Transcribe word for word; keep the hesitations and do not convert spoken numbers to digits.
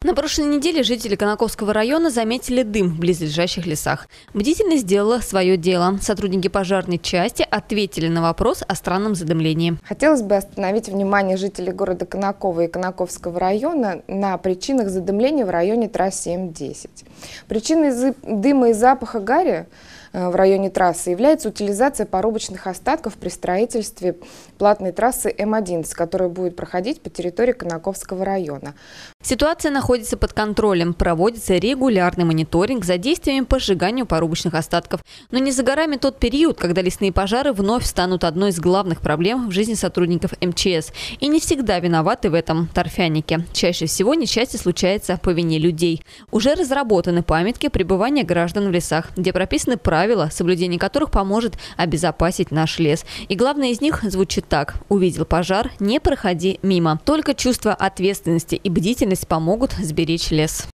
На прошлой неделе жители Конаковского района заметили дым в близлежащих лесах. Бдительность сделала свое дело. Сотрудники пожарной части ответили на вопрос о странном задымлении. Хотелось бы остановить внимание жителей города Конакова и Конаковского района на причинах задымления в районе трассы М десять. Причиной дыма и запаха гари в районе трассы является утилизация порубочных остатков при строительстве платной трассы М одиннадцать, которая будет проходить по территории Конаковского района. Ситуация находится под контролем. Проводится регулярный мониторинг за действиями по сжиганию порубочных остатков. Но не за горами тот период, когда лесные пожары вновь станут одной из главных проблем в жизни сотрудников Эм Че Эс. И не всегда виноваты в этом торфяники. Чаще всего несчастье случается по вине людей. Уже разработаны памятки пребывания граждан в лесах, где прописаны правила, соблюдение которых поможет обезопасить наш лес. И главное из них звучит так: увидел пожар, не проходи мимо. Только чувство ответственности и бдительность помогут сберечь лес.